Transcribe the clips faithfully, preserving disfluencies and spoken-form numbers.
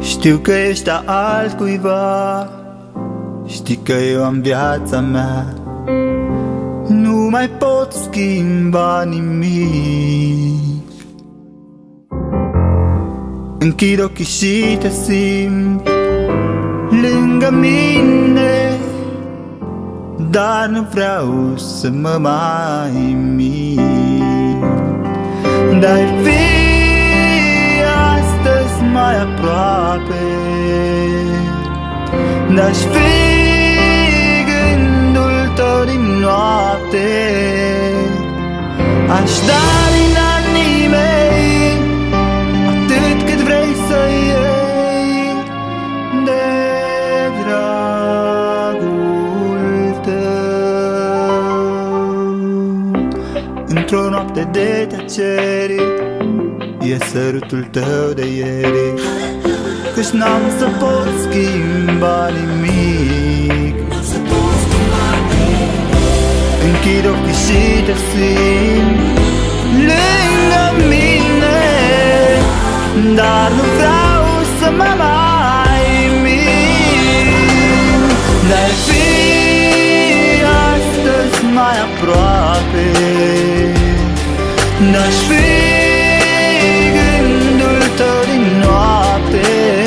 Știu că ești a altcuiva, știi că eu am viața mea. Nu mai pot schimba nimic. Închid ochii și te simt lângă mine, dar nu vreau să mă mai mint. Dar fi astăzi mai aproape, n-aș fi gândul tău din noapte. Aș da din anii mei atât cât vrei să iei de dragul tău. Într-o noapte de tăcere e sărutul tău de ieri, căci n-am să pot schimba nimic. Închid ochii și te simt lângă mine, dar nu vreau să mă mai mint. Dar fi astăzi mai aproape, n-aș fi gândul tău din noapte.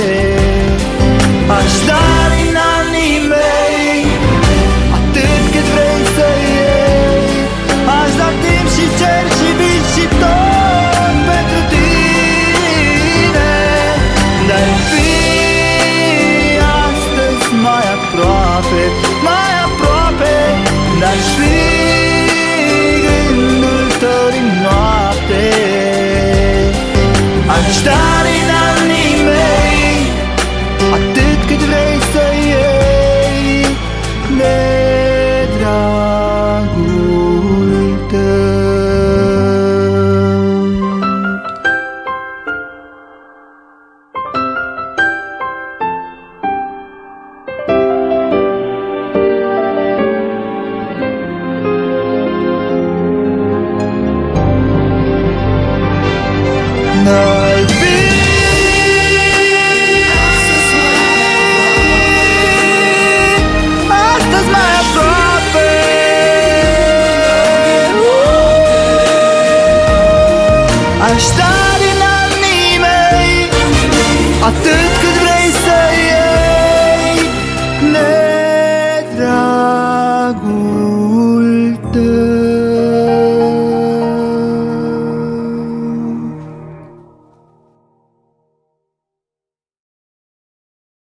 Aș da din anii mei atât cât vrei să iei. Aș da timp și cer și vis și tot pentru tine. Dar fi astăzi mai aproape, mai aproape. N-aș fi gândul tău din noapte. Aș da din anii mei atât cât vrei să iei de dragul tău. N-ai fi astăzi mai aproape. Aș da